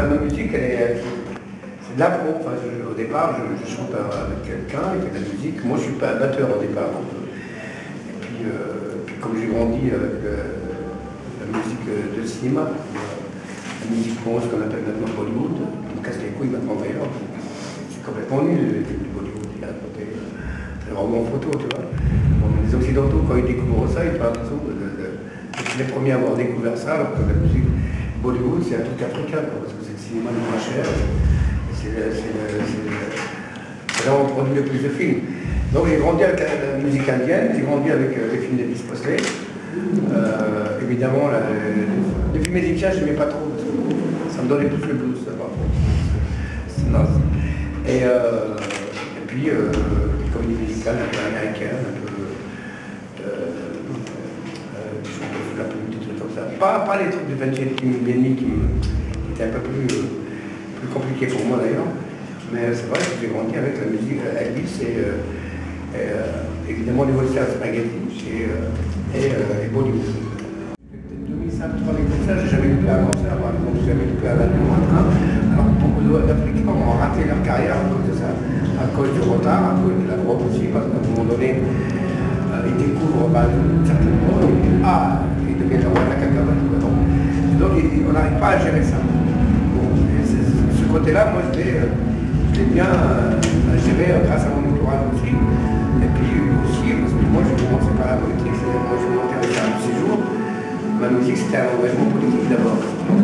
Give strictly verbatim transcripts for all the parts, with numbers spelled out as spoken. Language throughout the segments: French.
ma musique, elle est, c'est de l'impro. Enfin, je- au départ, je, je chante avec quelqu'un, il fait de la musique. Moi, je suis pas un batteur au départ. Donc, et puis, euh, puis comme j'ai grandi avec euh, la musique de cinéma, la musique bon, ce qu'on appelle maintenant Bollywood, on me casse les couilles maintenant d'ailleurs. C'est complètement nul, le Bollywood. Il y a un côté très vraiment en photo, tu vois. Bon, les Occidentaux, quand ils découvrent ça, ils parlent de, de, de, de les premiers à avoir découvert ça, alors que la musique Bollywood, c'est un truc africain, quoi, parce que c'est le cinéma le moins cher. C'est vraiment produit le plus de films. Donc j'ai grandi avec la, la musique indienne, j'ai grandi avec euh, les films d'Elvis Presley. Euh, évidemment, la, les films médicaux, je n'aimais pas trop, parce que ça me donnait plus le blues, ça, par contre. C'est naze. Et, euh, et puis, euh, les comédies musicales un peu américaines, un peu... Euh, euh, des chanteurs sous la plume, des trucs comme ça. Pas, pas les trucs de vingtième Benny qui, qui étaient un peu plus... Euh, plus compliqué pour moi d'ailleurs, mais c'est vrai que j'ai grandi avec la musique Elvis et, euh, et euh, évidemment les Western Spaghetti et, euh, et, euh, et Bollywood. deux mille cinq deux mille six, j'ai jamais loupé un concert, par exemple, j'ai jamais loupé un avion, un train, alors que beaucoup d'Africains ont raté leur carrière à cause de ça, à cause du retard, à cause de la drogue aussi, parce qu'à un moment donné, euh, ils découvrent bah, une certaine drogue, et ah, ils deviennent le roi de la cacahuète. Donc on n'arrive pas à gérer ça. Côté-là, moi, je l'ai euh, bien euh, géré euh, grâce à mon entourage aussi. Et puis aussi, parce que moi, je ne commençais pas la politique, c'est-à-dire moi, je m'intéressais à ces jours. Ma musique, c'était un engagement politique d'abord.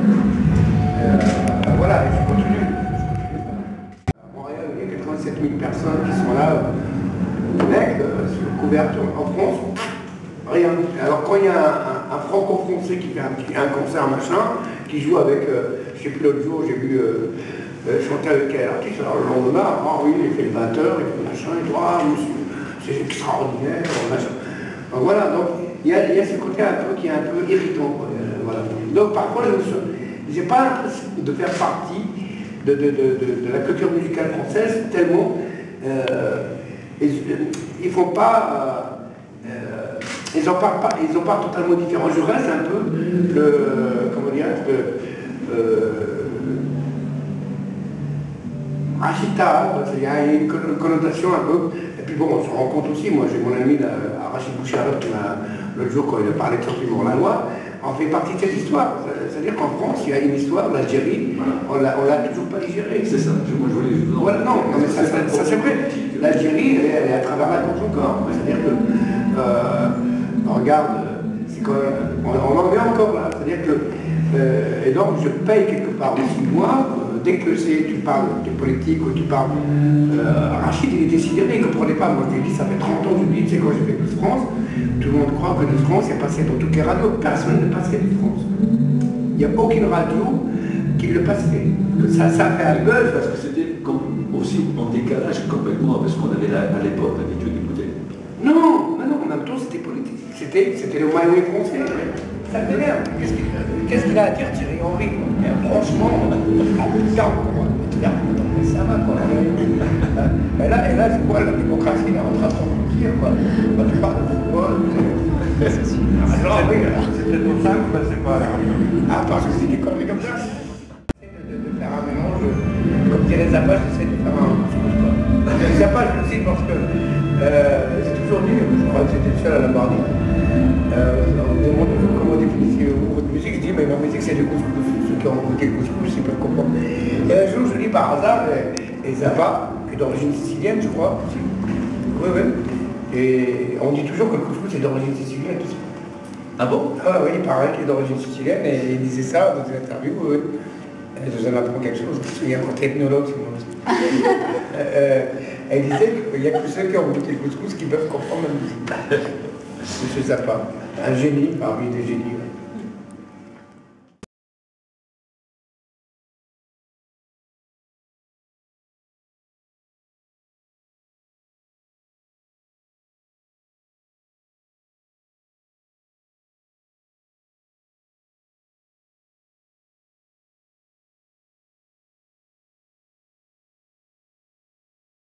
Euh, voilà, et je continue. À Montréal, il y a quatre-vingt-sept mille personnes qui sont là, au Québec, euh, sur couverture. En France, rien. Alors quand il y a un, un, un franco-français qui fait un, un concert, machin, qui joue avec, euh, je ne sais plus l'autre jour, j'ai vu euh, euh, chanter avec quel artiste, alors le lendemain, ah oui, il fait le vingt heures, il fait machin, et tout, ah, c'est extraordinaire, machin. Donc voilà, donc il y, y a ce côté un peu qui est un peu irritant. Quoi, euh, voilà. Donc parfois, je n'ai pas l'impression de faire partie de, de, de, de, de la culture musicale française, tellement euh, ils ne font pas... Euh, euh, Ils n'en parlent pas, ils en parlent totalement différent. Je reste un peu le, comment dire, le, euh, agita, il y a une connotation un peu. Et puis bon, on se rend compte aussi, moi j'ai mon ami là, Rachid Boucharef qui m'a, l'autre jour quand il a parlé de Sentiment la loi, on fait partie de cette histoire. C'est-à-dire qu'en France, il y a une histoire, l'Algérie, on ne l'a toujours pas digérée. C'est ça, moi je voulais... Voilà, non, non mais ça, ça, ça c'est vrai. L'Algérie, elle, elle est à travers la contre encore. C'est-à-dire que... Euh, on regarde, c'est quand même, on, on en est encore là, c'est-à-dire que, euh, et donc je paye quelque part aussi moi, euh, dès que c'est, tu parles de politique ou tu parles, euh, Rachid il était sidéré, il ne comprenait pas, moi je lui ai dit, ça fait trente ans, je lui ai dit, tu sais quand j'ai fait News France, tout le monde croit que News France est passé dans toutes les radios, personne ne passait News France. Il n'y a aucune radio qui le passait, que ça, ça fait un buzz. Parce que c'était aussi en décalage complètement avec ce qu'on avait là, à l'époque l'habitude d'écouter. Non, non, non, en même temps c'était politique. C'était le My Way français. Ça m'énerve. Qu'est-ce qu'il qu qu a à dire Thierry Henry? Franchement, ça va quoi. Et là, et là c'est quoi la démocratie là, en train de s'en quoi. Quand tu parles de football, c'est... Alors oui, c'est peut-être pour ça que c'est pas... Ah, parce que c'est des conneries comme ça. De, de faire un mélange, comme dirait Zappa, j'essaie de faire un couscous quoi. Zappa, je le cite parce que euh, c'est toujours dur, je crois que c'était le seul à l'avoir dit. Euh, on me demande toujours comment définir votre musique, je dis mais ma musique c'est du couscous, ceux qui ont écouté le couscous ils peuvent comprendre. Et un jour je dis par hasard, et, et Zappa, qui est d'origine sicilienne je crois, oui oui, et on dit toujours que le couscous est d'origine sicilienne. Ah bon? Ah oui, il paraît qu'il est d'origine sicilienne et il disait ça dans une interview, oui. Et je vous en apprends quelque chose, parce qu'il y a un technologue sur mon euh, Elle disait qu'il n'y a que ceux qui ont goûté le couscous qui peuvent comprendre la musique. Monsieur Zappa, un génie parmi des génies.